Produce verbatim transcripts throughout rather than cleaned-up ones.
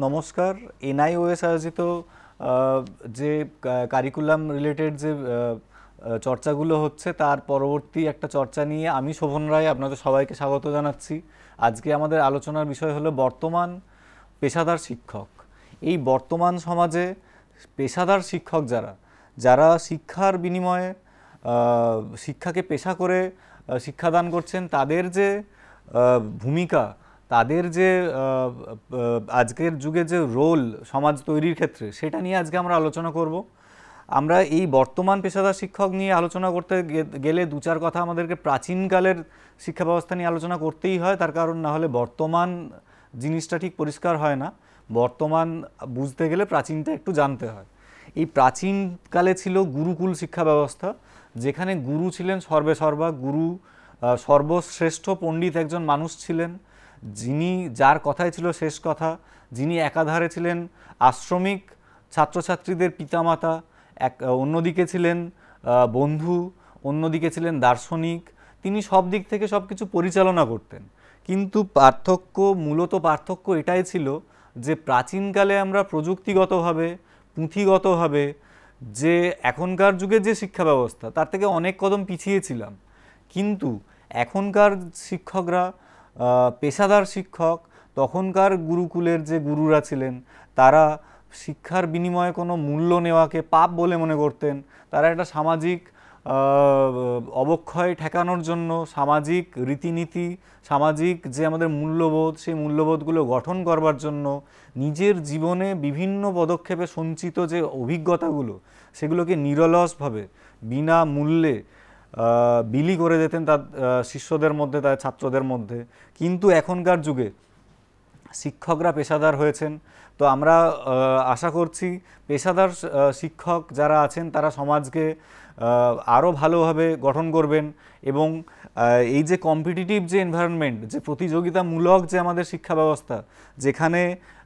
নমস্কার। এনআইওএস আয়োজিত যে কারিকুলাম রিলেটেড যে চর্চাগুলো হচ্ছে তার পরবর্তী একটা চর্চা নিয়ে আমি শোভন রায় আপনাদের সবাইকে স্বাগত জানাচ্ছি। আজকে আমাদের আলোচনার বিষয় হলো বর্তমান পেশাদার শিক্ষক। এই বর্তমান সমাজে পেশাদার শিক্ষক যারা যারা শিক্ষার বিনিময়ে শিক্ষাকে পেশা করে শিক্ষাদান করছেন, তাদের যে ভূমিকা, তাদের যে আজকের যুগে যে রোল সমাজ তৈরির ক্ষেত্রে, সেটা নিয়ে আজকে আমরা আলোচনা করব। আমরা এই বর্তমান পেশাদার শিক্ষক নিয়ে আলোচনা করতে গেলে দু চার কথা আমাদেরকে প্রাচীনকালের শিক্ষা ব্যবস্থা নিয়ে আলোচনা করতেই হয়। তার কারণ না হলে বর্তমান জিনিসটা ঠিক পরিষ্কার হয় না। বর্তমান বুঝতে গেলে প্রাচীনটা একটু জানতে হয়। এই প্রাচীনকালে ছিল গুরুকুল শিক্ষা ব্যবস্থা, যেখানে গুরু ছিলেন সর্বে সর্বা। গুরু সর্বশ্রেষ্ঠ পণ্ডিত একজন মানুষ ছিলেন, যিনি যার কথাই ছিল শেষ কথা, যিনি একাধারে ছিলেন আশ্রমিক ছাত্রছাত্রীদের পিতামাতা, এক অন্যদিকে ছিলেন বন্ধু, অন্যদিকে ছিলেন দার্শনিক। তিনি সব দিক থেকে সব কিছু পরিচালনা করতেন। কিন্তু পার্থক্য, মূলত পার্থক্য এটাই ছিল যে প্রাচীনকালে আমরা প্রযুক্তিগতভাবে, পুঁথিগতভাবে যে এখনকার যুগের যে শিক্ষা ব্যবস্থা তার থেকে অনেক কদম পিছিয়ে ছিলাম। কিন্তু এখনকার শিক্ষকরা পেশাদার শিক্ষক, তখনকার গুরুকুলের যে গুরুরা ছিলেন তারা শিক্ষার বিনিময়ে কোনো মূল্য নেওয়াকে পাপ বলে মনে করতেন। তারা একটা সামাজিক অবক্ষয় ঠেকানোর জন্য, সামাজিক রীতিনীতি, সামাজিক যে আমাদের মূল্যবোধ, সেই মূল্যবোধগুলো গঠন করবার জন্য নিজের জীবনে বিভিন্ন পদক্ষেপে সঞ্চিত যে অভিজ্ঞতাগুলো, সেগুলোকে নিরলসভাবে বিনা মূল্যে বিলি করে যেতেন তার শিষ্যদের মধ্যে, তার ছাত্রদের মধ্যে। কিন্তু এখনকার যুগে শিক্ষকরা পেশাদার হয়েছেন। তো আমরা আশা করছি পেশাদার শিক্ষক যারা আছেন তারা সমাজকে আরও ভালোভাবে গঠন করবেন এবং এই যে কম্পিটিটিভ যে এনভায়রনমেন্ট, যে প্রতিযোগিতামূলক যে আমাদের শিক্ষা ব্যবস্থা, যেখানে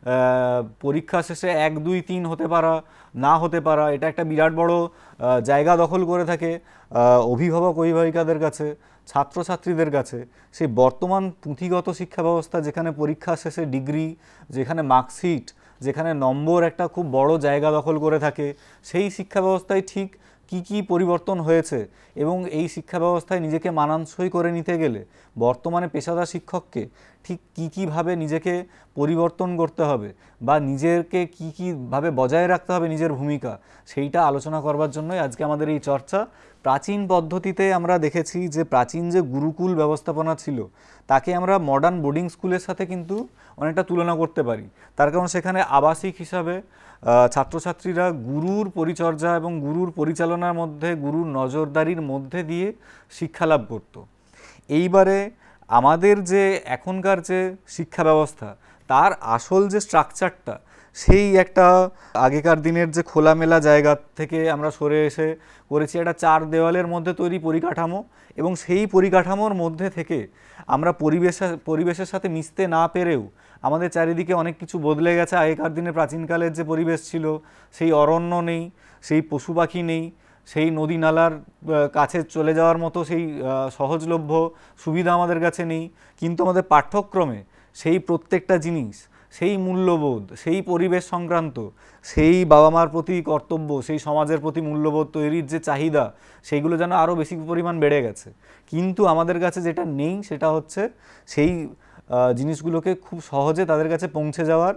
পরীক্ষা শেষে এক দুই তিন হতে পারা, না হতে পারা, এটা একটা বিরাট বড় জায়গা দখল করে থাকে অভিভাবক অভিভাবিকাদের কাছে, ছাত্রছাত্রীদের কাছে। সেই বর্তমান পুঁথিগত শিক্ষা ব্যবস্থা, যেখানে পরীক্ষা শেষে ডিগ্রি, যেখানে মার্কশিট, যেখানে নম্বর একটা খুব বড় জায়গা দখল করে থাকে, সেই শিক্ষা ব্যবস্থায় ঠিক কি কি পরিবর্তন হয়েছে এবং এই শিক্ষা ব্যবস্থায় নিজেকে মানানসই করে নিতে গেলে বর্তমানে পেশাদার শিক্ষককে ঠিক কী কীভাবে নিজেকে পরিবর্তন করতে হবে বা নিজেকে কী কীভাবে বজায় রাখতে হবে নিজের ভূমিকা, সেইটা আলোচনা করবার জন্যই আজকে আমাদের এই চর্চা। প্রাচীন পদ্ধতিতে আমরা দেখেছি যে প্রাচীন যে গুরুকুল ব্যবস্থাপনা ছিল তাকে আমরা মডার্ন বোর্ডিং স্কুলের সাথে কিন্তু অনেকটা তুলনা করতে পারি। তার কারণ সেখানে আবাসিক হিসাবে ছাত্রছাত্রীরা গুরুর পরিচর্যা এবং গুরুর পরিচালনার মধ্যে, গুরুর নজরদারির মধ্যে দিয়ে শিক্ষা লাভ করত। এইবারে আমাদের যে এখনকার যে শিক্ষা ব্যবস্থা, তার আসল যে স্ট্রাকচারটা, সেই একটা আগেকার দিনের যে খোলামেলা জায়গা থেকে আমরা সরে এসে করেছি একটা চার দেওয়ালের মধ্যে তৈরি পরিকাঠামো, এবং সেই পরিকাঠামোর মধ্যে থেকে আমরা পরিবেশ পরিবেশের সাথে মিশতে না পেরেও আমাদের চারিদিকে অনেক কিছু বদলে গেছে। আগেকার দিনে প্রাচীনকালের যে পরিবেশ ছিল, সেই অরণ্য নেই, সেই পশু পাখি নেই, সেই নদী নালার কাছে চলে যাওয়ার মতো সেই সহজলভ্য সুবিধা আমাদের কাছে নেই। কিন্তু আমাদের পাঠ্যক্রমে সেই প্রত্যেকটা জিনিস, সেই মূল্যবোধ, সেই পরিবেশ সংক্রান্ত, সেই বাবা মার প্রতি কর্তব্য, সেই সমাজের প্রতি মূল্যবোধ তৈরির যে চাহিদা, সেইগুলো যেন আরও বেশি পরিমাণ বেড়ে গেছে। কিন্তু আমাদের কাছে যেটা নেই সেটা হচ্ছে সেই জিনিসগুলোকে খুব সহজে তাদের কাছে পৌঁছে যাওয়ার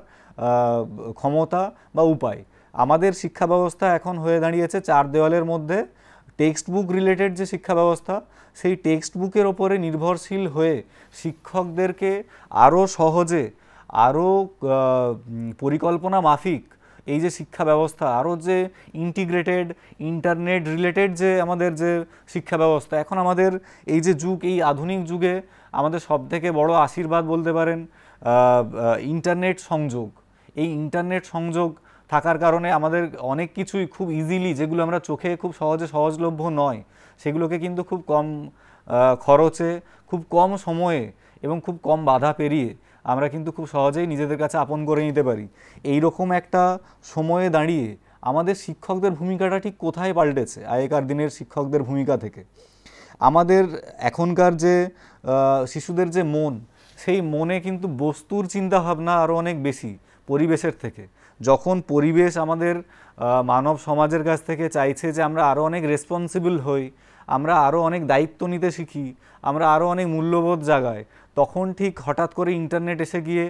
ক্ষমতা বা উপায়। আমাদের শিক্ষা ব্যবস্থা এখন হয়ে দাঁড়িয়েছে চার দেওয়ালের মধ্যে। টেক্সট বুক রিলেটেড যে শিক্ষা ব্যবস্থা, সেই টেক্সট বুকের ওপরে নির্ভরশীল হয়ে শিক্ষকদেরকে আরও সহজে, আরও পরিকল্পনা মাফিক এই যে শিক্ষা ব্যবস্থা, আরও যে ইন্টিগ্রেটেড ইন্টারনেট রিলেটেড যে আমাদের যে শিক্ষা ব্যবস্থা, এখন আমাদের এই যে যুগ, এই আধুনিক যুগে আমাদের সবথেকে বড় আশীর্বাদ বলতে পারেন ইন্টারনেট সংযোগ। এই ইন্টারনেট সংযোগ থাকার কারণে আমাদের অনেক কিছুই খুব ইজিলি, যেগুলো আমরা চোখে খুব সহজে সহজলভ্য নয়, সেগুলোকে কিন্তু খুব কম খরচে, খুব কম সময়ে এবং খুব কম বাধা পেরিয়ে আমরা কিন্তু খুব সহজেই নিজেদের কাছে আপন করে নিতে পারি। এই রকম একটা সময়ে দাঁড়িয়ে আমাদের শিক্ষকদের ভূমিকাটা ঠিক কোথায় পাল্টেছে আগেকার দিনের শিক্ষকদের ভূমিকা থেকে? আমাদের এখনকার যে শিশুদের যে মন, সেই মনে কিন্তু বস্তুর চিন্তাভাবনা আরও অনেক বেশি, পরিবেশের থেকে। যখন পরিবেশ আমাদের মানব সমাজের কাছ থেকে চাইছে যে আমরা আরও অনেক রেসপন্সিবল হই, আমরা আরও অনেক দায়িত্ব নিতে শিখি, আমরা আরও অনেক মূল্যবোধ জাগাই, তখন ঠিক হঠাৎ করে ইন্টারনেট এসে গিয়ে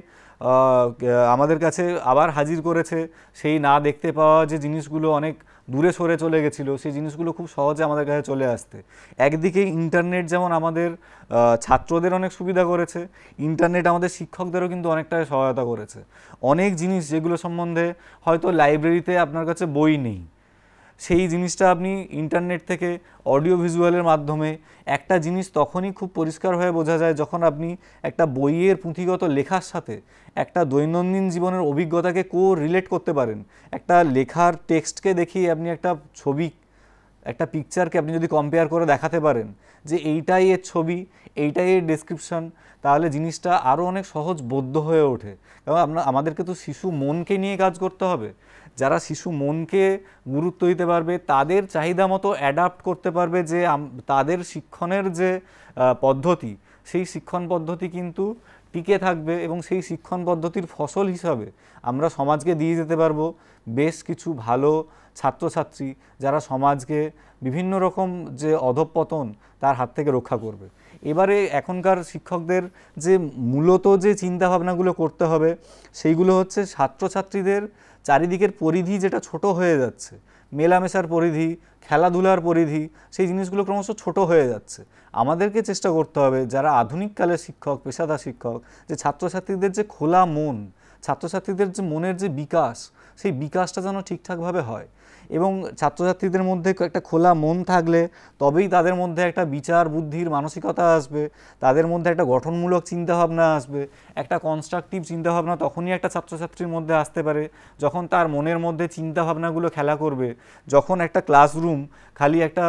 আমাদের কাছে আবার হাজির করেছে সেই না দেখতে পাওয়া যে জিনিসগুলো অনেক দূরে সরে চলে গেছিলো, সেই জিনিসগুলো খুব সহজে আমাদের কাছে চলে আসতে। একদিকে ইন্টারনেট যেমন আমাদের ছাত্রদের অনেক সুবিধা করেছে, ইন্টারনেট আমাদের শিক্ষকদেরও কিন্তু অনেকটাই সহায়তা করেছে। অনেক জিনিস যেগুলো সম্বন্ধে হয়তো লাইব্রেরিতে আপনার কাছে বই নেই, সেই জিনিসটা আপনি ইন্টারনেট থেকে অডিও ভিজুয়ালের মাধ্যমে একটা জিনিস তখনই খুব পরিষ্কার হয়ে বোঝা যায় যখন আপনি একটা বইয়ের পুঁথিগত লেখার সাথে একটা দৈনন্দিন জীবনের অভিজ্ঞতাকে কো রিলেট করতে পারেন। একটা লেখার টেক্সটকে দেখিয়ে আপনি একটা ছবি, একটা পিকচারকে আপনি যদি কম্পেয়ার করে দেখাতে পারেন যে এইটাই এর ছবি, এইটাই এর ডেসক্রিপশন, তাহলে জিনিসটা আরও অনেক সহজ বোধ্য হয়ে ওঠে। কারণ আমরা আমাদেরকে তো শিশু মনকে নিয়ে কাজ করতে হবে। যারা শিশু মনকে গুরুত্ব দিতে পারবে, তাদের চাহিদা মতো অ্যাডাপ্ট করতে পারবে, যে তাদের শিক্ষণের যে পদ্ধতি, সেই শিক্ষণ পদ্ধতি কিন্তু টিকে থাকবে এবং সেই শিক্ষণ পদ্ধতির ফসল হিসাবে আমরা সমাজকে দিয়ে যেতে পারবো বেশ কিছু ভালো ছাত্রছাত্রী, যারা সমাজকে বিভিন্ন রকম যে অধঃপতন তার হাত থেকে রক্ষা করবে। এবারে এখনকার শিক্ষকদের যে মূলত যে চিন্তাভাবনাগুলো করতে হবে সেইগুলো হচ্ছে ছাত্রছাত্রীদের চারিদিকের পরিধি যেটা ছোট হয়ে যাচ্ছে, মেলামেশার পরিধি, খেলাধুলার পরিধি, সেই জিনিসগুলো ক্রমশ ছোট হয়ে যাচ্ছে। আমাদেরকে চেষ্টা করতে হবে যারা আধুনিককালের শিক্ষক, পেশাদার শিক্ষক, যে ছাত্রছাত্রীদের যে খোলা মন, ছাত্রছাত্রীদের যে মনের যে বিকাশ, সেই বিকাশটা যেন ঠিকঠাকভাবে হয়। এবং ছাত্রছাত্রীদের মধ্যে একটা খোলা মন থাকলে তবেই তাদের মধ্যে একটা বিচার বুদ্ধির মানসিকতা আসবে, তাদের মধ্যে একটা গঠনমূলক চিন্তাভাবনা আসবে, একটা কনস্ট্রাকটিভ চিন্তাভাবনা তখনই একটা ছাত্রছাত্রীর মধ্যে আসতে পারে যখন তার মনের মধ্যে চিন্তাভাবনাগুলো খেলা করবে। যখন একটা ক্লাসরুম খালি একটা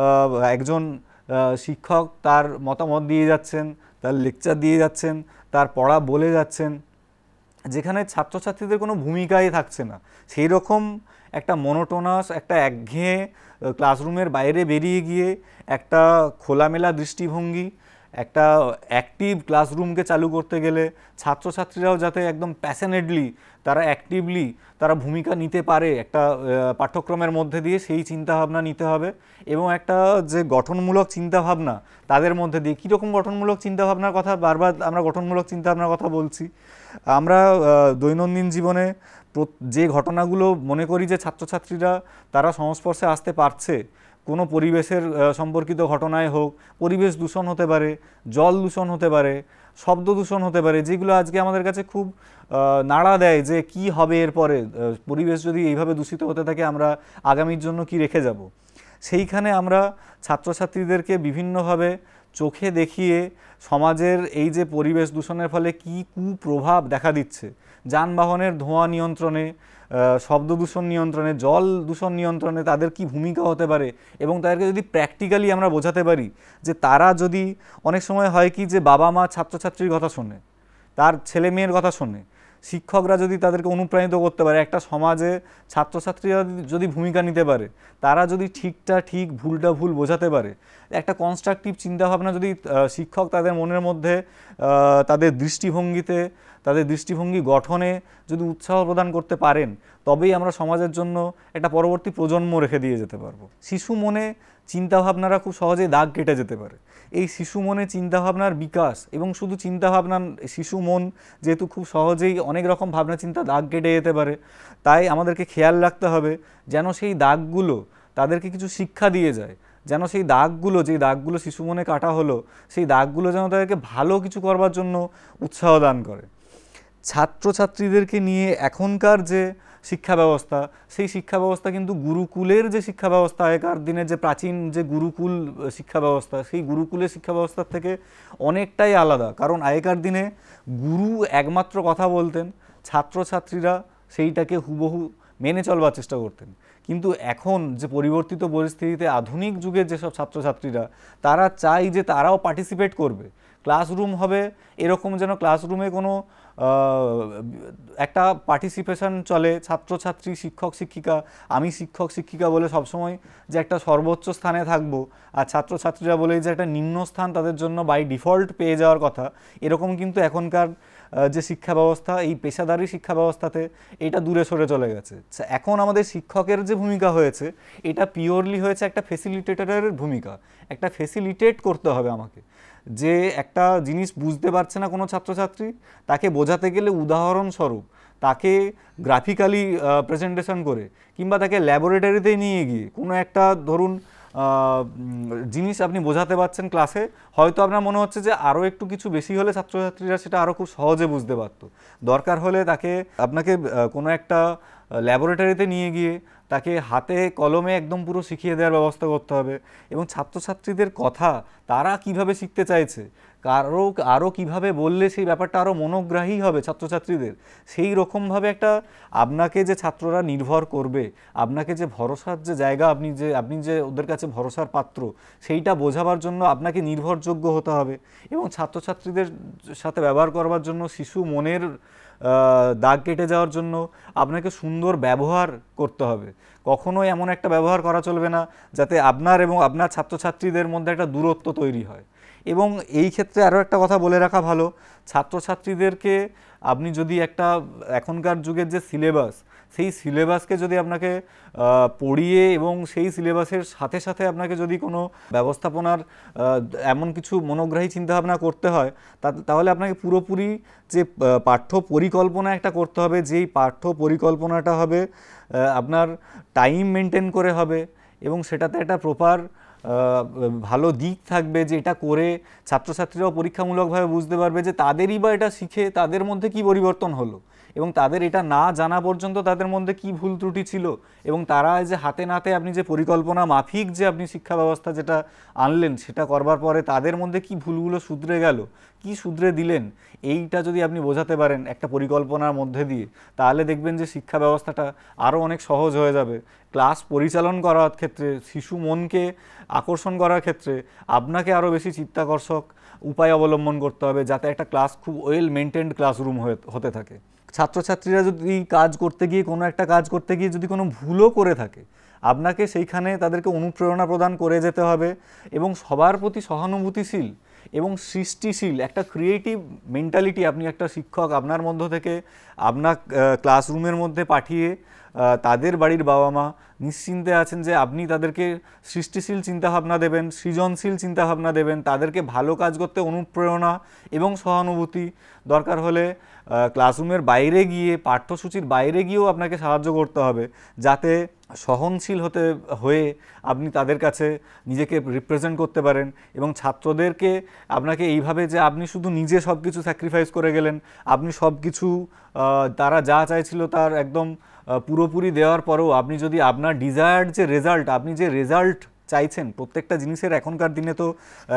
একজন শিক্ষক তার মতামত দিয়ে যাচ্ছেন, তার লেকচার দিয়ে যাচ্ছেন, তার পড়া বলে যাচ্ছেন, যেখানে ছাত্রছাত্রীদের কোনো ভূমিকাই থাকছে না, সেই রকম একটা মনোটোনাস, একটা একঘেয়ে ক্লাসরুমের বাইরে বেরিয়ে গিয়ে একটা খোলামেলা দৃষ্টিভঙ্গি, একটা অ্যাক্টিভ ক্লাসরুমকে চালু করতে গেলে ছাত্রছাত্রীরাও যাতে একদম প্যাশনেটলি তারা অ্যাক্টিভলি তারা ভূমিকা নিতে পারে একটা পাঠ্যক্রমের মধ্যে দিয়ে, সেই চিন্তাভাবনা নিতে হবে। এবং একটা যে গঠনমূলক চিন্তাভাবনা তাদের মধ্যে দিয়ে, কীরকম গঠনমূলক চিন্তাভাবনার কথা বারবার আমরা গঠনমূলক চিন্তাভাবনার কথা বলছি, আমরা দৈনন্দিন জীবনে যে ঘটনাগুলো মনে করি যে ছাত্রছাত্রীরা তারা সংস্পর্শে আসতে পারছে, কোনো পরিবেশের সম্পর্কিত ঘটনায় হোক, পরিবেশ দূষণ হতে পারে, জল দূষণ হতে পারে, শব্দ দূষণ হতে পারে, যেগুলো আজকে আমাদের কাছে খুব নাড়া দেয় যে কি হবে এরপরে, পরিবেশ যদি এইভাবে দূষিত হতে থাকে আমরা আগামীর জন্য কি রেখে যাব। সেইখানে আমরা ছাত্রছাত্রীদেরকে বিভিন্নভাবে চোখে দেখিয়ে সমাজের এই যে পরিবেশ দূষণের ফলে কি কুপ্রভাব দেখা দিচ্ছে, যানবাহনের ধোঁয়া নিয়ন্ত্রণে, শব্দ দূষণ নিয়ন্ত্রণে, জল দূষণ নিয়ন্ত্রণে তাদের কি ভূমিকা হতে পারে, এবং তাদেরকে যদি প্র্যাকটিক্যালি আমরা বোঝাতে পারি যে তারা যদি, অনেক সময় হয় কি যে বাবা মা ছাত্রছাত্রীর কথা শোনে, তার ছেলে মেয়ের কথা শোনে, শিক্ষকরা যদি তাদেরকে অনুপ্রাণিত করতে পারে, একটা সমাজে ছাত্রছাত্রীরা যদি ভূমিকা নিতে পারে, তারা যদি ঠিকটা ঠিক ভুলটা ভুল বোঝাতে পারে, একটা কনস্ট্রাকটিভ চিন্তাভাবনা যদি শিক্ষক তাদের মনের মধ্যে, তাদের দৃষ্টিভঙ্গিতে, তাদের দৃষ্টিভঙ্গি গঠনে যদি উৎসাহ প্রদান করতে পারেন, তবেই আমরা সমাজের জন্য একটা পরবর্তী প্রজন্ম রেখে দিয়ে যেতে পারবো। শিশু মনে চিন্তাভাবনারা খুব সহজেই দাগ কেটে যেতে পারে। এই শিশু মনে চিন্তাভাবনার বিকাশ, এবং শুধু চিন্তাভাবনা, শিশু মন যেহেতু খুব সহজেই অনেক রকম ভাবনা চিন্তা দাগ কেটে যেতে পারে, তাই আমাদেরকে খেয়াল রাখতে হবে যেন সেই দাগগুলো তাদেরকে কিছু শিক্ষা দিয়ে যায়, যেন সেই দাগগুলো, যেই দাগগুলো শিশু মনে কাটা হলো, সেই দাগগুলো যেন তাদেরকে ভালো কিছু করবার জন্য উৎসাহ দান করে। ছাত্রছাত্রীদেরকে নিয়ে এখনকার যে শিক্ষা ব্যবস্থা, সেই শিক্ষা ব্যবস্থা কিন্তু গুরুকুলের যে শিক্ষা ব্যবস্থা, আগেকার দিনে যে প্রাচীন যে গুরুকুল শিক্ষা ব্যবস্থা, সেই গুরুকুলের শিক্ষা ব্যবস্থার থেকে অনেকটাই আলাদা। কারণ আগেকার দিনে গুরু একমাত্র কথা বলতেন, ছাত্রছাত্রীরা সেইটাকে হুবহু মেনে চলবার চেষ্টা করতেন। কিন্তু এখন যে পরিবর্তিত পরিস্থিতিতে আধুনিক যুগের যেসব ছাত্রছাত্রীরা, তারা চায় যে তারাও পার্টিসিপেট করবে, ক্লাসরুম হবে এরকম যেন ক্লাসরুমে কোনো একটা পার্টিসিপেশন চলে, ছাত্রছাত্রী, শিক্ষক শিক্ষিকা, আমি শিক্ষক শিক্ষিকা বলে সবসময় যে একটা সর্বোচ্চ স্থানে থাকবো, আর ছাত্রছাত্রীরা বলে যে একটা নিম্ন স্থান তাদের জন্য বাই ডিফল্ট পেয়ে যাওয়ার কথা, এরকম কিন্তু এখনকার যে শিক্ষা ব্যবস্থা, এই পেশাদারি শিক্ষা ব্যবস্থাতে এটা দূরে সরে চলে গেছে। এখন আমাদের শিক্ষকের যে ভূমিকা হয়েছে এটা পিওরলি হয়েছে একটা ফেসিলিটেটরের ভূমিকা। একটা ফেসিলিটেট করতে হবে আমাকে, যে একটা জিনিস বুঝতে পারছে না কোনো ছাত্রছাত্রী, তাকে বোঝাতে গেলে উদাহরণস্বরূপ তাকে গ্রাফিক্যালি প্রেজেন্টেশন করে কিংবা তাকে ল্যাবরেটরিতে নিয়ে গিয়ে কোনো একটা ধরুন জিনিস আপনি বোঝাতে পারছেন ক্লাসে, হয়তো আপনার মনে হচ্ছে যে আরও একটু কিছু বেশি হলে ছাত্রছাত্রীরা সেটা আরও খুব সহজে বুঝতে পারতো। দরকার হলে তাকে আপনাকে কোনো একটা ল্যাবরেটরিতে নিয়ে গিয়ে তাকে হাতে কলমে একদম পুরো শিখিয়ে দেওয়ার ব্যবস্থা করতে হবে। এবং ছাত্রছাত্রীদের কথা তারা কিভাবে শিখতে চাইছে, কারো আরও কীভাবে বললে সেই ব্যাপারটা আরও মনোগ্রাহী হবে ছাত্রছাত্রীদের, সেই রকমভাবে একটা আপনাকে যে ছাত্ররা নির্ভর করবে, আপনাকে যে ভরসার যে জায়গা, আপনি যে আপনি যে ওদের কাছে ভরসার পাত্র, সেইটা বোঝাবার জন্য আপনাকে নির্ভরযোগ্য হতে হবে। এবং ছাত্রছাত্রীদের সাথে ব্যবহার করবার জন্য, শিশু মনের দাগ কেটে যাওয়ার জন্য আপনাকে সুন্দর ব্যবহার করতে হবে। কখনোই এমন একটা ব্যবহার করা চলবে না যাতে আপনার এবং আপনার ছাত্রছাত্রীদের মধ্যে একটা দূরত্ব তৈরি হয়। এবং এই ক্ষেত্রে আরও একটা কথা বলে রাখা ভালো, ছাত্রছাত্রীদেরকে আপনি যদি একটা এখনকার যুগের যে সিলেবাস, সেই সিলেবাসকে যদি আপনাকে পড়িয়ে এবং সেই সিলেবাসের সাথে সাথে আপনাকে যদি কোনো ব্যবস্থাপনার এমন কিছু মনোগ্রাহী চিন্তাভাবনা করতে হয়, তাহলে আপনাকে পুরোপুরি যে পাঠ্য পরিকল্পনা একটা করতে হবে, যেই পাঠ্য পরিকল্পনাটা হবে আপনার টাইম মেনটেন করে হবে এবং সেটাতে একটা প্রপার ভালো দিক থাকবে, যে এটা করে ছাত্রছাত্রীরাও পরীক্ষামূলকভাবে বুঝতে পারবে যে তাদেরই বা এটা শিখে তাদের মধ্যে কি পরিবর্তন হলো, এবং তাদের এটা না জানা পর্যন্ত তাদের মধ্যে কি ভুল ত্রুটি ছিল, এবং তারা যে হাতে নাতে আপনি যে পরিকল্পনা মাফিক যে আপনি শিক্ষা ব্যবস্থা যেটা আনলেন সেটা করবার পরে তাদের মধ্যে কি ভুলগুলো শুধরে গেল, কি শুধরে দিলেন, এইটা যদি আপনি বোঝাতে পারেন একটা পরিকল্পনার মধ্যে দিয়ে, তাহলে দেখবেন যে শিক্ষা ব্যবস্থাটা আরও অনেক সহজ হয়ে যাবে। ক্লাস পরিচালন করার ক্ষেত্রে, শিশু মনকে আকর্ষণ করার ক্ষেত্রে আপনাকে আরও বেশি চিত্তাকর্ষক উপায় অবলম্বন করতে হবে, যাতে একটা ক্লাস খুব ওয়েল মেনটেন্ড ক্লাসরুম হতে থাকে। ছাত্রছাত্রীরা যদি কাজ করতে গিয়ে কোনো একটা কাজ করতে গিয়ে যদি কোনো ভুলও করে থাকে, আপনাকে সেইখানে তাদেরকে অনুপ্রেরণা প্রদান করে যেতে হবে এবং সবার প্রতি সহানুভূতিশীল এবং সৃষ্টিশীল একটা ক্রিয়েটিভ মেন্টালিটি আপনি একটা শিক্ষক আপনার মধ্য থেকে আপনার ক্লাসরুমের মধ্যে পাঠিয়ে তাদের বাড়ির বাবা মা নিশ্চিন্তে আছেন যে আপনি তাদেরকে সৃষ্টিশীল চিন্তাভাবনা দেবেন, সৃজনশীল চিন্তাভাবনা দেবেন, তাদেরকে ভালো কাজ করতে অনুপ্রেরণা এবং সহানুভূতি, দরকার হলে ক্লাসরুমের বাইরে গিয়ে, পাঠ্যসূচির বাইরে গিয়েও আপনাকে সাহায্য করতে হবে, যাতে সহনশীল হতে হয়ে আপনি তাদের কাছে নিজেকে রিপ্রেজেন্ট করতে পারেন। এবং ছাত্রদেরকে আপনাকে এইভাবে যে আপনি শুধু নিজে সব কিছু স্যাক্রিফাইস করে গেলেন, আপনি সব কিছু তারা যা চাইছিল তার একদম পুরোপুরি দেওয়ার পরেও আপনি যদি আপনার ডিজায়ার্ড যে রেজাল্ট, আপনি যে রেজাল্ট চাইছেন, প্রত্যেকটা জিনিসের এখনকার দিনে তো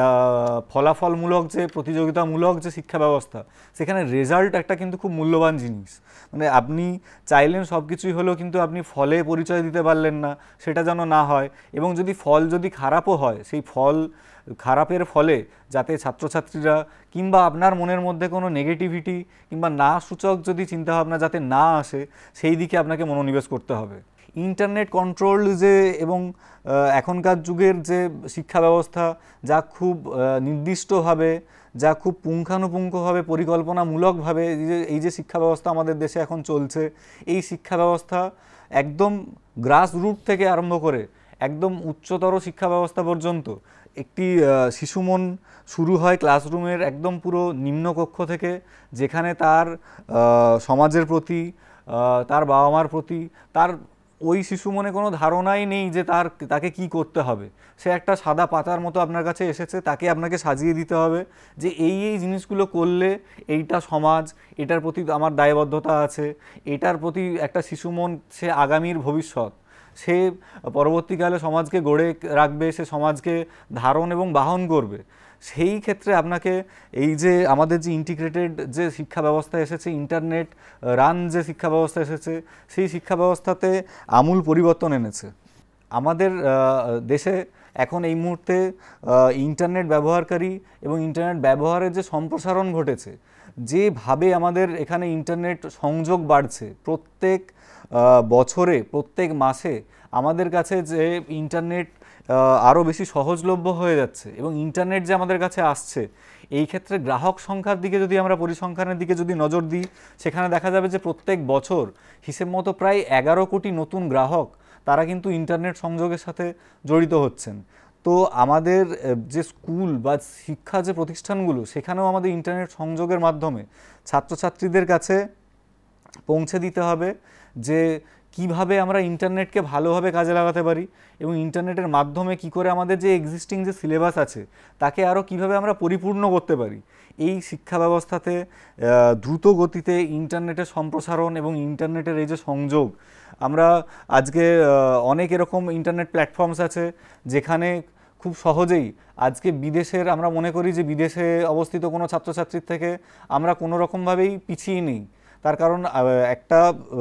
ফলাফলমূলক যে প্রতিযোগিতামূলক যে শিক্ষা ব্যবস্থা, সেখানে রেজাল্ট একটা কিন্তু খুব মূল্যবান জিনিস। মানে আপনি চাইলেন সব কিছুই হলো, কিন্তু আপনি ফলে পরিচয় দিতে পারলেন না, সেটা যেন না হয়। এবং যদি ফল যদি খারাপও হয়, সেই ফল খারাপের ফলে যাতে ছাত্রছাত্রীরা কিংবা আপনার মনের মধ্যে কোনো নেগেটিভিটি কিংবা না সূচক যদি চিন্তাভাবনা যাতে না আসে, সেই দিকে আপনাকে মনোনিবেশ করতে হবে। ইন্টারনেট কন্ট্রোল যে এবং এখনকার যুগের যে শিক্ষা ব্যবস্থা, যা খুব নির্দিষ্টভাবে, যা খুব পুঙ্খানুপুঙ্খভাবে পরিকল্পনামূলকভাবে এই যে শিক্ষা ব্যবস্থা আমাদের দেশে এখন চলছে, এই শিক্ষা ব্যবস্থা একদম গ্রাস রুট থেকে আরম্ভ করে একদম উচ্চতর শিক্ষা ব্যবস্থা পর্যন্ত একটি শিশুমন শুরু হয় ক্লাসরুমের একদম পুরো নিম্নকক্ষ থেকে, যেখানে তার সমাজের প্রতি, তার বাবা মার প্রতি, তার ওই শিশু মনে কোনো ধারণাই নেই যে তার তাকে কি করতে হবে। সে একটা সাদা পাতার মতো আপনার কাছে এসেছে, তাকে আপনাকে সাজিয়ে দিতে হবে যে এই এই জিনিসগুলো করলে এইটা সমাজ, এটার প্রতি আমার দায়বদ্ধতা আছে, এটার প্রতি একটা শিশু মন, সে আগামীর ভবিষ্যৎ, সে পরবর্তীকালে সমাজকে গড়ে রাখবে, সে সমাজকে ধারণ এবং বাহন করবে। সেই ক্ষেত্রে আপনাকে এই যে আমাদের যে ইন্টিগ্রেটেড যে শিক্ষা ব্যবস্থা এসেছে, ইন্টারনেট রান যে শিক্ষা ব্যবস্থা এসেছে, সেই শিক্ষা ব্যবস্থাতে আমূল পরিবর্তন এনেছে। আমাদের দেশে এখন এই মুহূর্তে ইন্টারনেট ব্যবহারকারী এবং ইন্টারনেট ব্যবহারের যে সম্প্রসারণ ঘটেছে, যেভাবে আমাদের এখানে ইন্টারনেট সংযোগ বাড়ছে, প্রত্যেক বছরে প্রত্যেক মাসে আমাদের কাছে যে ইন্টারনেট আরও বেশি সহজলভ্য হয়ে যাচ্ছে এবং ইন্টারনেট যে আমাদের কাছে আসছে, এই ক্ষেত্রে গ্রাহক সংখ্যার দিকে যদি আমরা পরিসংখ্যানের দিকে যদি নজর দিই, সেখানে দেখা যাবে যে প্রত্যেক বছর হিসেব মতো প্রায় এগারো কোটি নতুন গ্রাহক তারা কিন্তু ইন্টারনেট সংযোগের সাথে জড়িত হচ্ছেন। তো আমাদের যে স্কুল বা শিক্ষা যে প্রতিষ্ঠানগুলো, সেখানেও আমাদের ইন্টারনেট সংযোগের মাধ্যমে ছাত্রছাত্রীদের কাছে পৌঁছে দিতে হবে যে কিভাবে আমরা ইন্টারনেটকে ভালোভাবে কাজে লাগাতে পারি এবং ইন্টারনেটের মাধ্যমে কি করে আমাদের যে এক্সিস্টিং যে সিলেবাস আছে তাকে আরও কিভাবে আমরা পরিপূর্ণ করতে পারি। এই শিক্ষা ব্যবস্থাতে দ্রুত গতিতে ইন্টারনেটের সম্প্রসারণ এবং ইন্টারনেটের এই যে সংযোগ, আমরা আজকে অনেক এরকম ইন্টারনেট প্ল্যাটফর্মস আছে যেখানে খুব সহজেই আজকে বিদেশের, আমরা মনে করি যে বিদেশে অবস্থিত কোনো ছাত্রছাত্রীর থেকে আমরা কোনো রকমভাবেই পিছিয়ে নেই, তার কারণ একটা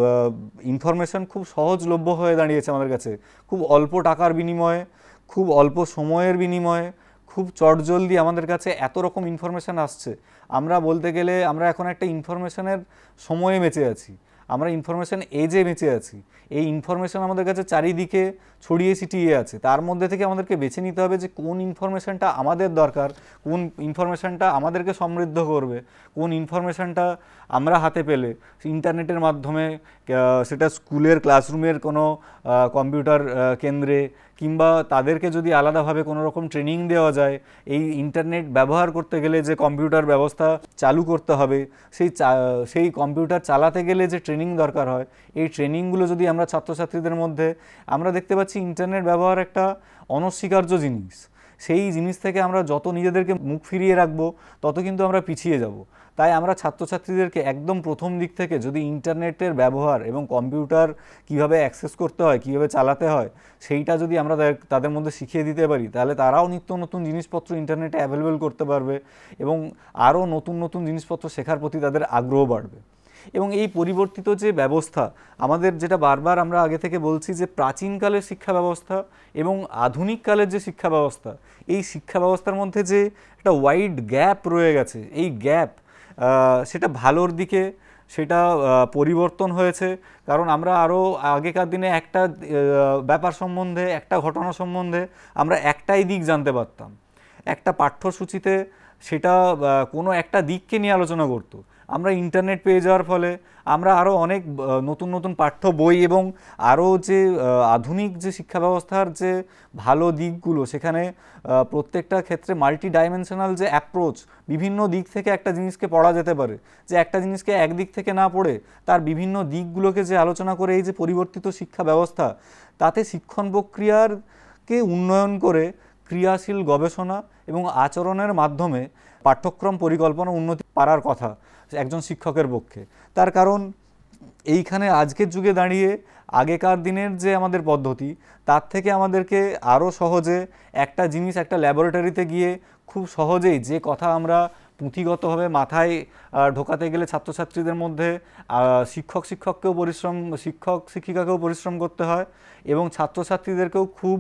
ইনফরমেশন খুব সহজলভ্য হয়ে দাঁড়িয়েছে আমাদের কাছে, খুব অল্প টাকার বিনিময়ে, খুব অল্প সময়ের বিনিময়ে, খুব চটজলদি আমাদের কাছে এত রকম ইনফরমেশান আসছে। আমরা বলতে গেলে আমরা এখন একটা ইনফরমেশনের সময়ে বেঁচে আছি, আমরা ইনফরমেশন এজে বেঁচে আছি। এই ইনফরমেশন আমাদের কাছে চারিদিকে ছড়িয়ে ছিটিয়ে আছে, তার মধ্যে থেকে আমাদেরকে বেছে নিতে হবে যে কোন ইনফরমেশনটা আমাদের দরকার, কোন ইনফরমেশনটা আমাদেরকে সমৃদ্ধ করবে, কোন ইনফরমেশনটা আমরা হাতে পেলে ইন্টারনেটের মাধ্যমে, সেটা স্কুলের ক্লাসরুমের কোনো কম্পিউটার কেন্দ্রে কিংবা তাদেরকে যদি আলাদাভাবে কোনো রকম ট্রেনিং দেওয়া যায়, এই ইন্টারনেট ব্যবহার করতে গেলে যে কম্পিউটার ব্যবস্থা চালু করতে হবে, সেই সেই কম্পিউটার চালাতে গেলে যে ট্রেনিং দরকার হয়, এই ট্রেনিংগুলো যদি আমরা ছাত্রছাত্রীদের মধ্যে, আমরা দেখতে পাচ্ছি ইন্টারনেট ব্যবহার একটা অনস্বীকার্য জিনিস, সেই জিনিস থেকে আমরা যত নিজেদেরকে মুখ ফিরিয়ে রাখবো তত কিন্তু আমরা পিছিয়ে যাব। তাই আমরা ছাত্রছাত্রীদেরকে একদম প্রথম দিক থেকে যদি ইন্টারনেটের ব্যবহার এবং কম্পিউটার কিভাবে অ্যাক্সেস করতে হয়, কিভাবে চালাতে হয়, সেইটা যদি আমরা তাদের মধ্যে শিখিয়ে দিতে পারি, তাহলে তারাও নিত্য নতুন জিনিসপত্র ইন্টারনেটে অ্যাভেলেবেল করতে পারবে এবং আরও নতুন নতুন জিনিসপত্র শেখার প্রতি তাদের আগ্রহ বাড়বে। এবং এই পরিবর্তিত যে ব্যবস্থা, আমাদের যেটা বারবার আমরা আগে থেকে বলছি যে প্রাচীনকালের শিক্ষা ব্যবস্থা এবং আধুনিক কালের যে শিক্ষা ব্যবস্থা, এই শিক্ষা ব্যবস্থার মধ্যে যে একটা ওয়াইড গ্যাপ রয়ে গেছে, এই গ্যাপ সেটা ভালোর দিকে সেটা পরিবর্তন হয়েছে। কারণ আমরা আরও আগেকার দিনে একটা ব্যাপার সম্বন্ধে, একটা ঘটনা সম্বন্ধে আমরা একটাই দিক জানতে পারতাম, একটা পাঠ্যসূচিতে সেটা কোনো একটা দিককে নিয়ে আলোচনা করতো। আমরা ইন্টারনেট পেয়ে যাওয়ার ফলে আমরা আরও অনেক নতুন নতুন পাঠ্য বই এবং আরও যে আধুনিক যে শিক্ষা ব্যবস্থার যে ভালো দিকগুলো, সেখানে প্রত্যেকটা ক্ষেত্রে মাল্টি ডাইমেনশনাল যে অ্যাপ্রোচ, বিভিন্ন দিক থেকে একটা জিনিসকে পড়া যেতে পারে, যে একটা জিনিসকে একদিক থেকে না পড়ে তার বিভিন্ন দিকগুলোকে যে আলোচনা করে এই যে পরিবর্তিত শিক্ষা ব্যবস্থা, তাতে শিক্ষণ প্রক্রিয়ারকে উন্নয়ন করে ক্রিয়াশীল গবেষণা এবং আচরণের মাধ্যমে পাঠ্যক্রম পরিকল্পনা উন্নতি পারার কথা একজন শিক্ষকের পক্ষে। তার কারণ এইখানে আজকের যুগে দাঁড়িয়ে আগেকার দিনের যে আমাদের পদ্ধতি, তার থেকে আমাদেরকে আরও সহজে একটা জিনিস একটা ল্যাবরেটরিতে গিয়ে খুব সহজেই যে কথা আমরা পুঁথিগতভাবে মাথায় ঢোকাতে গেলে ছাত্রছাত্রীদের মধ্যে শিক্ষক শিক্ষককেও পরিশ্রম শিক্ষক শিক্ষিকাকেও পরিশ্রম করতে হয় এবং ছাত্রছাত্রীদেরকেও খুব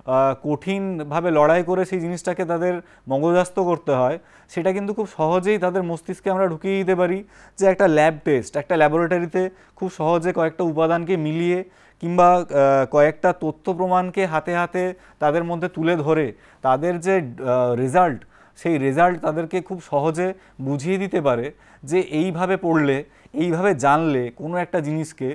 কঠিনভাবে লড়াই করে সেই জিনিসটাকে তাদের মগজস্থ করতে হয়, সেটা কিন্তু খুব সহজেই তাদের মস্তিষ্কে আমরা ঢুকিয়ে দিতে পারি যে একটা ল্যাব টেস্ট, একটা ল্যাবরেটরিতে খুব সহজে কয়েকটা উপাদানকে মিলিয়ে কিংবা কয়েকটা তথ্য প্রমাণকে হাতে হাতে তাদের মধ্যে তুলে ধরে তাদের যে রেজাল্ট, সেই রেজাল্ট তাদেরকে খুব সহজে বুঝিয়ে দিতে পারে যে এইভাবে পড়লে, এইভাবে জানলে কোনো একটা জিনিসকে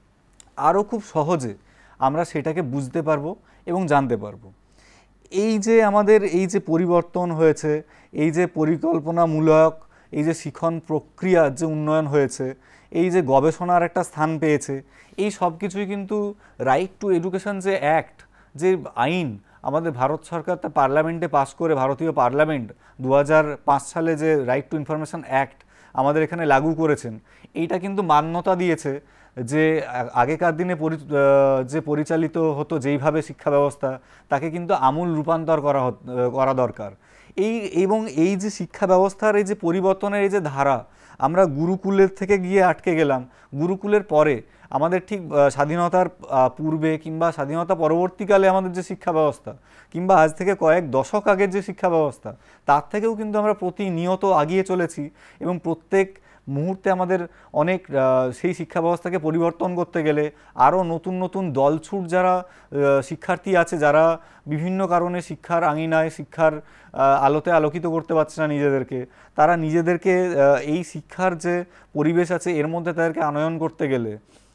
আরও খুব সহজে আমরা সেটাকে বুঝতে পারবো এবং জানতে পারবো। এই যে আমাদের এই যে পরিবর্তন হয়েছে, এই যে পরিকল্পনামূলক এই যে শিক্ষণ প্রক্রিয়ার যে উন্নয়ন হয়েছে, এই যে গবেষণার একটা স্থান পেয়েছে, এই সব কিছুই কিন্তু রাইট টু এডুকেশন যে অ্যাক্ট, যে আইন আমাদের ভারত সরকার তা পার্লামেন্টে পাস করে, ভারতীয় পার্লামেন্ট দু হাজার পাঁচ সালে যে রাইট টু ইনফরমেশন অ্যাক্ট আমাদের এখানে লাগু করেছেন, এইটা কিন্তু মান্যতা দিয়েছে যে আগেকার দিনে যে পরিচালিত হতো যেইভাবে শিক্ষা ব্যবস্থা, তাকে কিন্তু আমূল রূপান্তর করা করা দরকার। এই এবং এই যে শিক্ষা ব্যবস্থার এই যে পরিবর্তনের এই যে ধারা, আমরা গুরুকুলের থেকে গিয়ে আটকে গেলাম, গুরুকুলের পরে আমাদের ঠিক স্বাধীনতার পূর্বে কিংবা স্বাধীনতা পরবর্তীকালে আমাদের যে শিক্ষা ব্যবস্থা কিংবা আজ থেকে কয়েক দশক আগের যে শিক্ষা ব্যবস্থা, তার থেকেও কিন্তু আমরা প্রতিনিয়ত এগিয়ে চলেছি এবং প্রত্যেক মুহূর্তে আমাদের অনেক সেই শিক্ষা ব্যবস্থাকে পরিবর্তন করতে গেলে আরও নতুন নতুন দলছুট যারা শিক্ষার্থী আছে, যারা বিভিন্ন কারণে শিক্ষার আঙিনায় শিক্ষার আলোতে আলোকিত করতে পারছে না নিজেদেরকে, তারা নিজেদেরকে এই শিক্ষার যে পরিবেশ আছে এর মধ্যে তাদেরকে আনয়ন করতে গেলে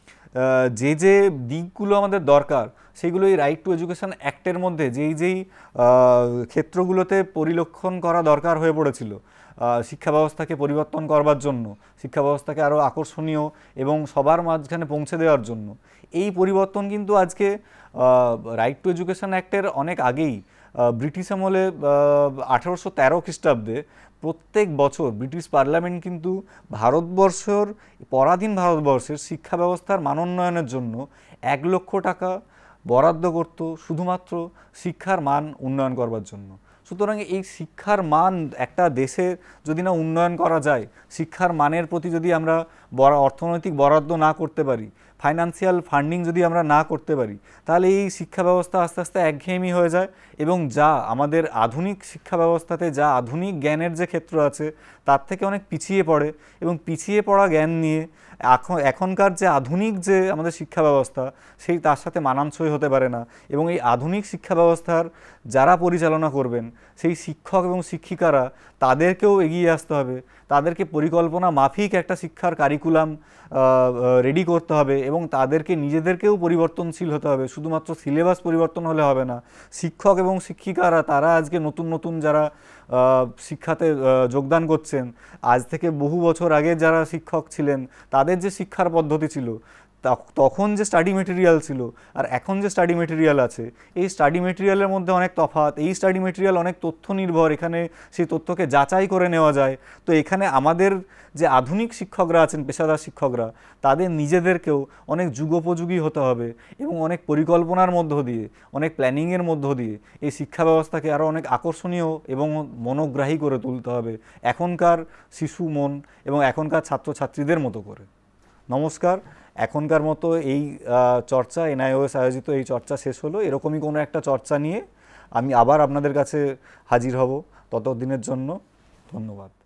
যে যে দিকগুলো আমাদের দরকার সেইগুলো এই রাইট টু এডুকেশন অ্যাক্টের মধ্যে যেই যেই ক্ষেত্রগুলোতে পরিলক্ষণ করা দরকার হয়ে পড়েছিল শিক্ষা ব্যবস্থাকে পরিবর্তন করবার জন্য, শিক্ষা ব্যবস্থাকে আরও আকর্ষণীয় এবং সবার মাঝখানে পৌঁছে দেওয়ার জন্য, এই পরিবর্তন কিন্তু আজকে রাইট টু এডুকেশন অ্যাক্টের অনেক আগেই ব্রিটিশ আমলে আঠারোশো তেরো খ্রিস্টাব্দে প্রত্যেক বছর ব্রিটিশ পার্লামেন্ট কিন্তু ভারতবর্ষের পরাধীন ভারতবর্ষের শিক্ষা ব্যবস্থার মানোন্নয়নের জন্য এক লক্ষ টাকা বরাদ্দ করত শুধুমাত্র শিক্ষার মান উন্নয়ন করবার জন্য। সুতরাং এই শিক্ষার মান একটা দেশে যদি না উন্নয়ন করা যায়, শিক্ষার মানের প্রতি যদি আমরা বড় অর্থনৈতিক বরাদ্দ না করতে পারি, ফাইন্যান্সিয়াল ফান্ডিং যদি আমরা না করতে পারি, তাহলে এই শিক্ষা ব্যবস্থা আস্তে আস্তে একঘেয়েমি হয়ে যায় এবং যা আমাদের আধুনিক শিক্ষা ব্যবস্থাতে যা আধুনিক জ্ঞানের যে ক্ষেত্র আছে তার থেকে অনেক পিছিয়ে পড়ে এবং পিছিয়ে পড়া জ্ঞান নিয়ে এখন এখনকার যে আধুনিক যে আমাদের শিক্ষা ব্যবস্থা সেই তার সাথে মানানসই হতে পারে না। এবং এই আধুনিক শিক্ষা ব্যবস্থার যারা পরিচালনা করবেন সেই শিক্ষক এবং শিক্ষিকারা তাদেরকেও এগিয়ে আসতে হবে, তাদেরকে পরিকল্পনা মাফিক একটা শিক্ষার কারিকুলাম রেডি করতে হবে এবং তাদেরকে নিজেদেরকেও পরিবর্তনশীল হতে হবে। শুধুমাত্র সিলেবাস পরিবর্তন হলে হবে না, শিক্ষক এবং শিক্ষিকারা তারা আজকে নতুন নতুন যারা শিক্ষাতে যোগদান করছেন, আজ থেকে বহু বছর আগে যারা শিক্ষক ছিলেন তাদের যে শিক্ষার পদ্ধতি ছিল, তখন যে স্টাডি মেটেরিয়াল ছিল আর এখন যে স্টাডি মেটেরিয়াল আছে, এই স্টাডি মেটেরিয়ালের মধ্যে অনেক তফাৎ। এই স্টাডি মেটেরিয়াল অনেক তথ্য নির্ভর, এখানে সেই তথ্যকে যাচাই করে নেওয়া যায়। তো এখানে আমাদের যে আধুনিক শিক্ষকরা আছেন, পেশাদার শিক্ষকরা, তাদের নিজেদেরকেও অনেক যুগোপযোগী হতে হবে এবং অনেক পরিকল্পনার মধ্য দিয়ে, অনেক প্ল্যানিংয়ের মধ্য দিয়ে এই শিক্ষা ব্যবস্থাকে আরও অনেক আকর্ষণীয় এবং মনোগ্রাহী করে তুলতে হবে এখনকার শিশু মন এবং এখনকার ছাত্রছাত্রীদের মতো করে। নমস্কার। এখনকার মতো এই চর্চা, এনআইওএস আয়োজিত এই চর্চা শেষ হলো। এরকমই কোনো একটা চর্চা নিয়ে আমি আবার আপনাদের কাছে হাজির হব। ততদিনের জন্য ধন্যবাদ।